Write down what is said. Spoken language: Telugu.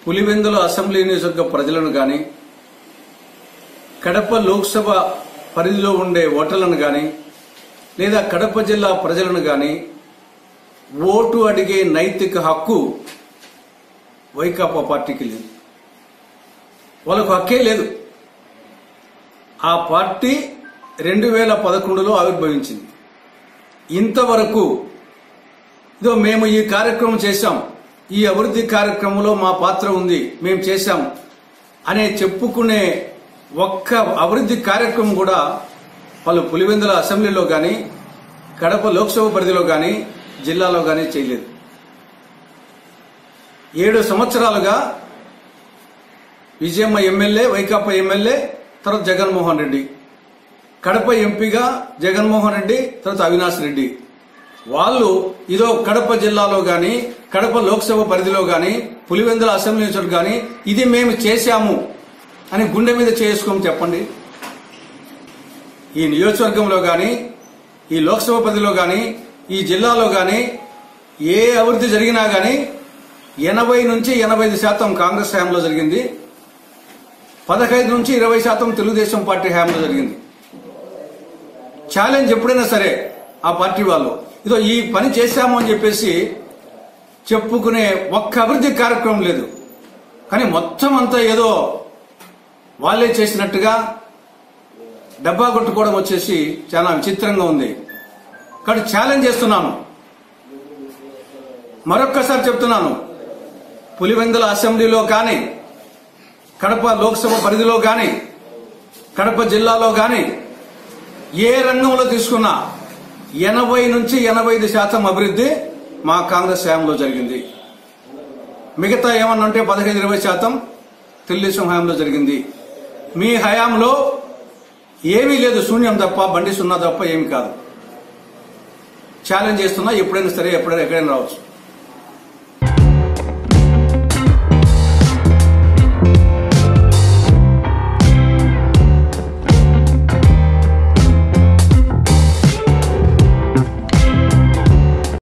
పులివెందుల అసెంబ్లీ నియోజకవర్గ ప్రజలను గాని, కడప లోక్సభ పరిధిలో ఉండే ఓటర్లను గాని, లేదా కడప జిల్లా ప్రజలను గాని ఓటు అడిగే నైతిక హక్కు వైకాపా పార్టీకి లేదు. వాళ్ళకు హక్కే లేదు. ఆ పార్టీ 2011లో ఆవిర్భవించింది. ఇంతవరకు ఇదో మేము ఈ కార్యక్రమం చేశాం, ఈ అభివృద్ధి కార్యక్రమంలో మా పాత్ర ఉంది, మేము చేశాం అనే చెప్పుకునే ఒక్క అభివృద్ధి కార్యక్రమం కూడా వాళ్ళు పులివెందుల అసెంబ్లీలో గాని, కడప లోక్సభ పరిధిలో గాని, జిల్లాలో గాని చేయలేదు. 7 సంవత్సరాలుగా విజయమ్మ ఎమ్మెల్యే, వైకాపా ఎమ్మెల్యే, తర్వాత జగన్మోహన్ రెడ్డి, కడప ఎంపీగా జగన్మోహన్ రెడ్డి, తర్వాత అవినాష్ రెడ్డి. వాళ్ళు ఇదో కడప జిల్లాలో గాని, కడప లోక్సభ పరిధిలో గాని, పులివెందుల అసెంబ్లీ నియోజకవర్గం గాని ఇది మేము చేశాము అని గుండె మీద చేసుకొని చెప్పండి. ఈ నియోజకవర్గంలో గాని, ఈ లోక్సభ పరిధిలో గాని, ఈ జిల్లాలో గాని ఏ అభివృద్ధి జరిగినా గాని 80 నుంచి 85% కాంగ్రెస్ హయాంలో జరిగింది. 15 నుంచి 20% తెలుగుదేశం పార్టీ హయాంలో జరిగింది. ఛాలెంజ్ ఎప్పుడైనా సరే ఆ పార్టీ వాళ్ళు ఇదో ఈ పని చేశాము అని చెప్పేసి చెప్పుకునే ఒక్క అభివృద్ధి కార్యక్రమం లేదు. కానీ మొత్తం అంతా ఏదో వాళ్లే చేసినట్టుగా డబ్బా కొట్టుకోవడం వచ్చేసి చాలా విచిత్రంగా ఉంది. కాబట్టి ఛాలెంజ్ చేస్తున్నాను, మరొక్కసారి చెప్తున్నాను, పులివెందుల అసెంబ్లీలో కానీ, కడప లోక్సభ పరిధిలో కానీ, కడప జిల్లాలో కానీ ఏ రంగంలో తీసుకున్నా 80 నుంచి 85% అభివృద్ధి మా కాంగ్రెస్ హయాంలో జరిగింది. మిగతా ఏమన్నా అంటే 15-20% తెలుగుదేశం హయాంలో జరిగింది. మీ హయాంలో ఏమీ లేదు, శూన్యం తప్ప, బండి సున్నా తప్ప ఏమి కాదు. ఛాలెంజ్ చేస్తున్నా, ఎప్పుడైనా సరే ఎక్కడైనా రావచ్చు.